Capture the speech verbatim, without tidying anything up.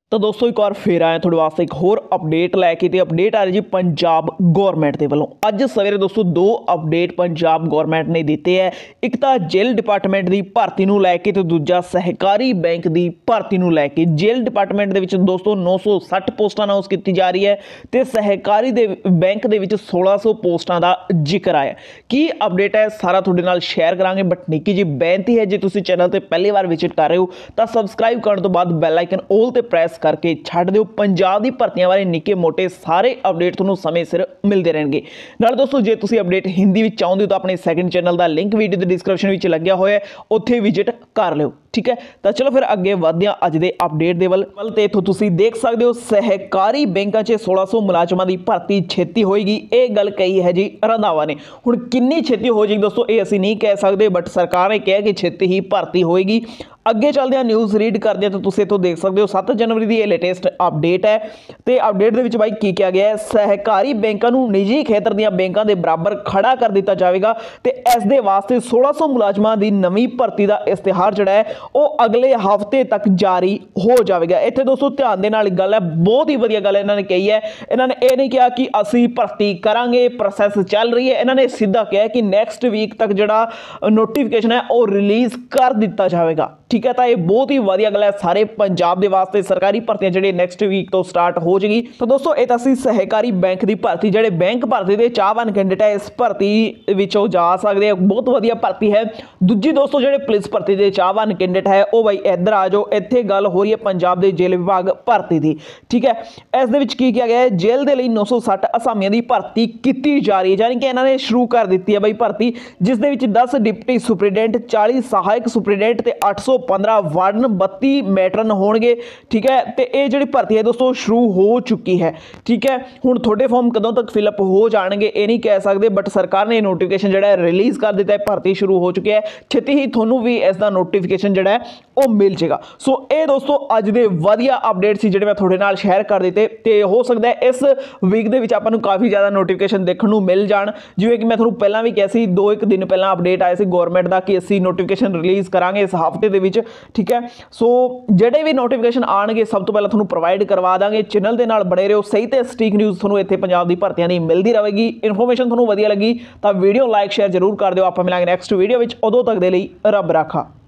तो दोस्तों एक बार फिर आए थोड़े वास्ते एक होर अपडेट लैके तो अपडेट आ रही जी पंजाब गौरमेंट के वालों। अज सवेरे दोस्तों दो अपडेट पंजाब गौरमेंट ने दिते है। एक तो जेल डिपार्टमेंट की भर्ती को लैके तो दूजा सहकारी बैंक की भर्ती को लैके। जेल डिपार्टमेंट के दोस्तों नौ सौ सठ पोस्टां अनाउंस की जा रही है तो सहकारी दे बैंक के सोलह सौ पोस्टां का जिक्र आया। की अपडेट है सारा थोड़े नाल शेयर करांगे, बट निक्की जी बेनती है जो तुसीं चैनल पर पहली बार विजिट कर रहे हो तो सबसक्राइब करने तो बाद बैल आइकन ऑल ते प्रेस करके छੱਡ दिओ। पंजाब दी भर्तियां बारे निक्के मोटे सारे अपडेट तुहानूं समय सिर मिलते रहेंगे। नाल दोस्तों जे तुसीं अपडेट हिंदी विच चाहुंदे हो तो अपने सैकेंड चैनल का लिंक वीडियो के डिस्क्रिप्शन में लग्या होया है, उत्थे विजिट कर लिओ। ठीक है, तो चलो फिर अगे वधदे हां अज दे अपडेट दे वल। ते इत्थों तुसीं देख सकते हो सहकारी बैंकां च सोलह सौ मुलाजमां की भर्ती छेती होएगी। ये गल कही है जी रंधावा ने। हुण किन्नी छेती हो जाएगी दोस्तों ये असीं नहीं कह सकते, बट सरकार ने कहा कि छेती ही भर्ती होएगी। अगे चलते हैं न्यूज़ रीड करते हैं तो तुसीं इत्थों देख सकते हो सत्त जनवरी की लेटेस्ट अपडेट है। तो अपडेट के बाई की किया गया है, सहकारी बैंकों को निजी खेतर दी बैंकों के बराबर खड़ा कर दिता जाएगा। तो इस दे वास्ते सोलह सौ मुलाजमां की नवीं भर्ती का इश्तिहार जोड़ा है वो अगले हफ्ते तक जारी हो जाएगा। इत्थे दोस्तों ध्यान देने वाली गल है, बहुत ही वधिया गल इन्होंने कही है। इन्होंने ये नहीं कहा कि असी भर्ती करांगे, प्रोसैस चल रही है। इन्होंने सीधा कहा कि नैक्सट वीक तक जोड़ा नोटिफिकेशन है वो रिलीज़ कर दिता जाएगा। ठीक है, तो ये बहुत ही वधिया गल है सारे पंजाब के वास्ते। सरकारी भर्तियां जी नैक्सट वीक तो स्टार्ट हो जाएगी। तो दोस्तों ये तो सहकारी बैंक की भर्ती जोड़े बैंक भर्ती के चाहवान कैंडिडेट है इस भर्ती विचों जा सकते हैं। बहुत वधिया भर्ती है। दूजी दोस्तों जो पुलिस भर्ती के चाहवान कैंडिडेट है वो बई इधर आ जाओ। इत्थे गल हो रही है पंजाब के जेल विभाग भर्ती की। ठीक है, इस दे विच की किया गया है, जेल के लिए नौ सौ सठ असामियों की भर्ती की जा रही है, यानी कि इन्होंने शुरू कर दी है बई भर्ती, जिस दे विच दस डिप्टी सुपरिटेंडेंट, चालीस सहायक सुपरिटेंडेंट ते आठ सौ पंद्रह वार्डन, बत्ती मैट्रन होणगे। ठीक है, तो ये जी भर्ती है दोस्तों शुरू हो चुकी है। ठीक है, हुण थोड़े फॉर्म कदों तक फिलअप हो जाएंगे ये नहीं कह सकते, बट सरकार ने नोटिफिकेशन जो है रिलीज़ कर दिता है। भर्ती शुरू हो चुकी है, छेती ही थोनों भी इसका नोटिफिकेशन जो है वो मिल जाएगा। सो ये दोस्तों अज दे वधिया अपडेट सी जिहड़े मैं थोड़े नाल शेयर कर दिते। तो हो सकता है इस वीक दे विच आपां नूं काफ़ी ज़्यादा नोटिफिकेशन देखने को मिल जाण। जिवें कि मैं तुहानूं पहलां भी कहा सी, दो एक दिन पहलां अपडेट आए सी गौरमेंट का कि असीं नोटिफिकेशन रिलीज़ करांगे इस हफ्ते दे विच। ठीक है, सो जिहड़े भी नोटिफिकेशन आएंगे सब तो पहले तुहानूं प्रोवाइड करवा देंगे। चैनल के नाल बने रहो, सही ते सटीक न्यूज़ तुहानूं इत्थे पंजाब दी भर्तियां दी मिलती रहेगी। इन्फॉर्मेशन तुहानूं वधिया लगी तो वीडियो लाइक शेयर जरूर कर दिओ। आपां मिलांगे नैक्सट वीडियो विच, उदों तक दे लई रब राखा।